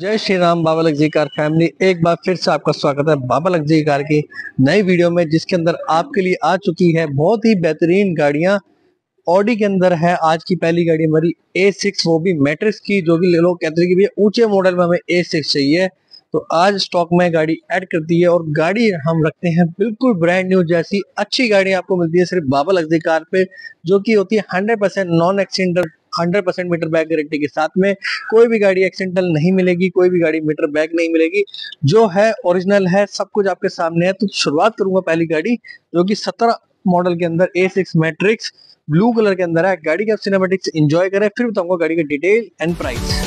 जय Shri Ram. Baba luxury car family, एक बार फिर से आपका स्वागत है बाबा लग्जरी कार की नई वीडियो में, जिसके अंदर आपके लिए आ चुकी है बहुत ही बेहतरीन गाड़ियां। ऑडी के अंदर है आज की पहली गाड़ी हमारी A6, वो भी मैट्रिक्स की, जो कि लोग कहते हैं कि भैया ऊंचे मॉडल में हमें A6 चाहिए। तो आज स्टॉक में गाड़ी ऐड कर दी है और गाड़ी हम रखते हैं बिल्कुल ब्रांड न्यू जैसी। अच्छी गाड़ी आपको मिलती है सिर्फ बाबा लग्जरी कार पे, जो कि होती है 100% non accidental, 100% meter bag guarantee के साथ में। कोई भी गाड़ी एक्सीडेंटल नहीं मिलेगी, कोई भी गाड़ी मीटर बैग नहीं मिलेगी, जो है ओरिजिनल है, सब कुछ आपके सामने है। तो शुरुआत करूंगा पहली गाड़ी, जो कि 17 मॉडल के अंदर A6 मैट्रिक्स ब्लू कलर के अंदर है। गाड़ी का सिनेमैटिक्स एंजॉय करें, फिर बताऊंगा गाड़ी का डिटेल एंड प्राइस।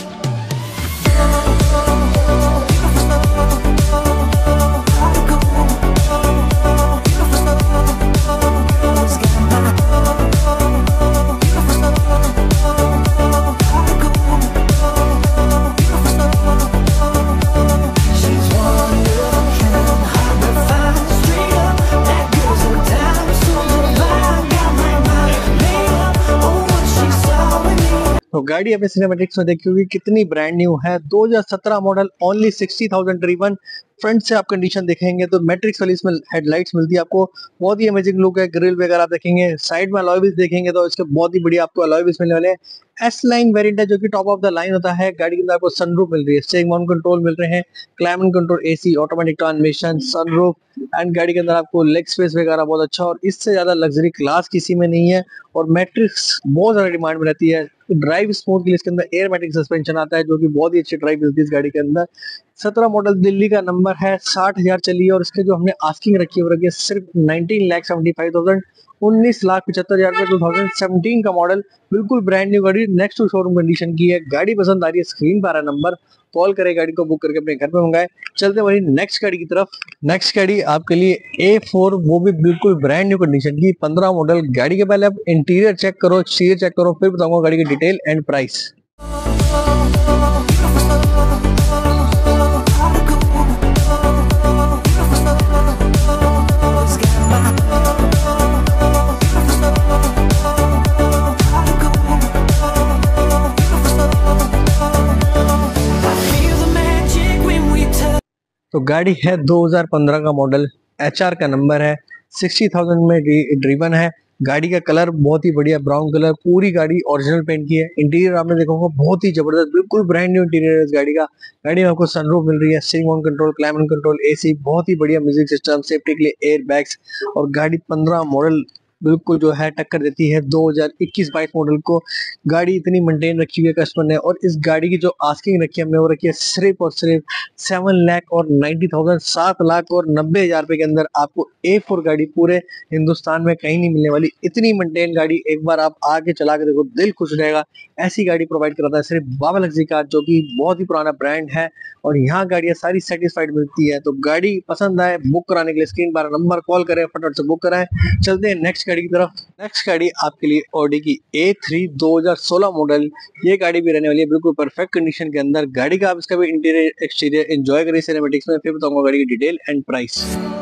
तो गाड़ी अपने सिनेमैटिक्स में देखी होगी कितनी ब्रांड न्यू है। 2017 मॉडल, ओनली 60,000 ड्रीवन। फ्रंट से आप कंडीशन देखेंगे तो मैट्रिक्स वाली इसमें हेडलाइट्स मिलती है आपको, बहुत ही अमेजिंग लुक है। ग्रिल वगैरह आप देखेंगे, साइड में अलॉय व्हील्स देखेंगे तो इसके बहुत ही बढ़िया आपको अलॉय व्हील्स मिलने वाले हैं। एस लाइन वेरिएंट है, जो कि टॉप ऑफ द लाइन होता है। गाड़ी के अंदर आपको सनरूफ मिल रही है, स्टीयरिंग माउंट कंट्रोल मिल रहे हैं, climate control, AC, automatic transmission, sunroof and गाड़ी के अंदर आपको लेग स्पेस वगैरह बहुत अच्छा, और इससे ज्यादा लग्जरी क्लास किसी में नहीं है। और मैट्रिक्स बहुत ज्यादा डिमांड में रहती है। ड्राइव स्मूथ के लिए इसके अंदर एयरमैटिक सस्पेंशन आता है, जो कि बहुत ही अच्छी ड्राइव मिलती है इस गाड़ी के अंदर। 17 मॉडल, दिल्ली का नंबर है, 60,000 चली है और इसके जो हमने आस्किंग रखी है सिर्फ 19,75,000, 19,75,000 रुपए। 2017 का मॉडल, बिल्कुल ब्रांड न्यू गाड़ी, नेक्स्ट टू शोरूम कंडीशन की है। गाड़ी पसंद आ रही है, स्क्रीन पर आ रहा नंबर, कॉल करें, गाड़ी को बुक करके अपने घर पे मंगाए। चलते वही नेक्स्ट गाड़ी की तरफ। नेक्स्ट गाड़ी आपके लिए A4, वो भी बिल्कुल ब्रांड न्यू कंडीशन की, 15 मॉडल। गाड़ी के पहले आप इंटीरियर चेक करो, एक्सटीरियर चेक करो, फिर बताऊंगा गाड़ी की डिटेल एंड प्राइस। तो गाड़ी है 2015 का मॉडल, HR का नंबर है, 60,000 में ड्रीवन है। गाड़ी का कलर बहुत ही बढ़िया ब्राउन कलर, पूरी गाड़ी ओरिजिनल पेंट की है। इंटीरियर आपने देखा होगा बहुत ही जबरदस्त, बिल्कुल ब्रांड न्यू इंटीरियर है इस गाड़ी का। गाड़ी में आपको सनरूफ मिल रही है, steering mount control, climate control, AC, बहुत ही बढ़िया म्यूजिक सिस्टम, सेफ्टी के लिए एयर बैग्स। और गाड़ी 15 मॉडल बिल्कुल जो है टक्कर देती है 2021-22 मॉडल को। गाड़ी इतनी मेंटेन रखी हुई है कस्टमर ने, और इस गाड़ी की जो आस्किंग रखी है हमने, वो रखी है सिर्फ और सिर्फ 7,90,000, 7,90,000 रुपए के अंदर। आपको A4 गाड़ी पूरे हिंदुस्तान में कहीं नहीं मिलने वाली, इतनी मेंटेन गाड़ी। एक बार आप आके चला के देखो, दिल खुश रहेगा। ऐसी गाड़ी प्रोवाइड कराता है सिर्फ बाबा लग्जरी कार, जो कि बहुत ही पुराना ब्रांड है, और यहाँ गाड़ियां सारी सेटिस्फाइड मिलती है। तो गाड़ी पसंद आए, बुक कराने के लिए स्क्रीन पर नंबर, कॉल करें, फटाफट से बुक कराएं। चलते हैं नेक्स्ट गाड़ी की तरफ। नेक्स्ट गाड़ी आपके लिए ऑडी की A3 2016 मॉडल। ये गाड़ी भी रहने वाली है बिल्कुल परफेक्ट कंडीशन के अंदर। गाड़ी का आप इसका भी इंटीरियर एक्सटीरियर एंजॉय करिए सिनेमैटिक्स में, फिर बताऊंगा गाड़ी की डिटेल एंड प्राइस।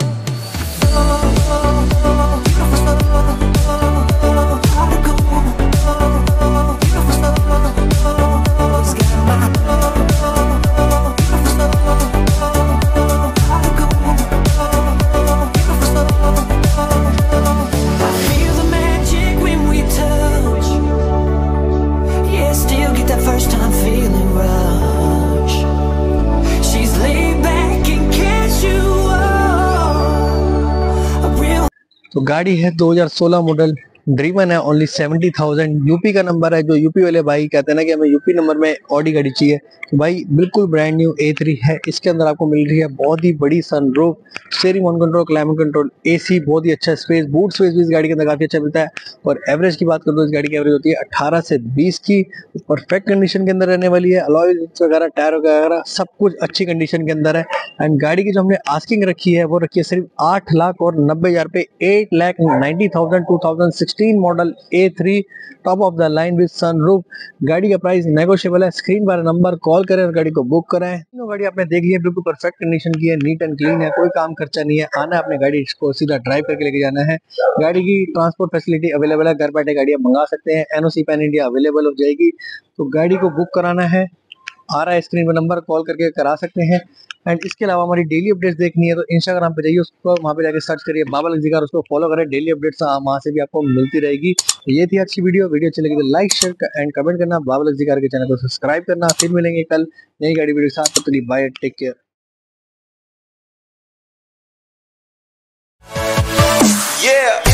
तो गाड़ी है 2016 मॉडल, ड्रीवन है, ओनली 70,000। यूपी का नंबर है, जो यूपी वाले भाई कहते हैं ना कि हमें यूपी नंबर में ऑडी गाड़ी चाहिए, तो भाई बिल्कुल ब्रांड न्यू A3 है। इसके अंदर आपको मिल रही है बहुत ही बड़ी sunroof, steering mount control, climate control, AC, बहुत ही अच्छा स्पेस, बूट स्पेस भी इस गाड़ी के अंदर काफी अच्छा मिलता है। और एवरेज की बात करूँ तो इस गाड़ी की एवरेज होती है 18 से 20 की। परफेक्ट कंडीशन के अंदर रहने वाली है। अलॉय वगैरह, टायर वगैरह सब कुछ अच्छी कंडीशन के अंदर है। एंड गाड़ी की जो हमने आस्किंग रखी है, वो रखी है सिर्फ 8,90,000 रुपए, 8,90,000, 2016 model A3, top of the line with sunroof. गाड़ी का प्राइस नेगोशिएबल है। स्क्रीन पर नंबर, कॉल करें और गाड़ी को बुक कराएं। तीनों गाड़ी आपने देख ली है, बिल्कुल परफेक्ट कंडीशन की है, नीट एंड क्लीन है, कोई काम खर्चा नहीं है। आना अपने गाड़ी को सीधा ड्राइव करके लेके जाना है। गाड़ी की ट्रांसपोर्ट फैसिलिटी अवेलेबल है, घर बैठे गाड़ियां मंगा सकते हैं। NOC पैन इंडिया अवेलेबल हो जाएगी। तो गाड़ी को बुक कराना है, आ रहा है स्क्रीन पर नंबर, कॉल करके करा सकते हैं। एंड इसके अलावा हमारी डेली अपडेट्स देखनी है तो इंस्टाग्राम पे जाइए, उसको वहाँ पे जाके सर्च करिए बाबा लकी कार, उसको फॉलो करें, डेली अपडेट्स वहाँ से भी आपको मिलती रहेगी। तो ये थी अच्छी वीडियो अच्छी लगी तो लाइक शेयर एंड कमेंट करना, बाबा लकी कार के चैनल को सब्सक्राइब करना। फिर मिलेंगे कल नई गाड़ी वीडियो के साथ, तब तक के लिए बाय, टेक केयर। Yeah.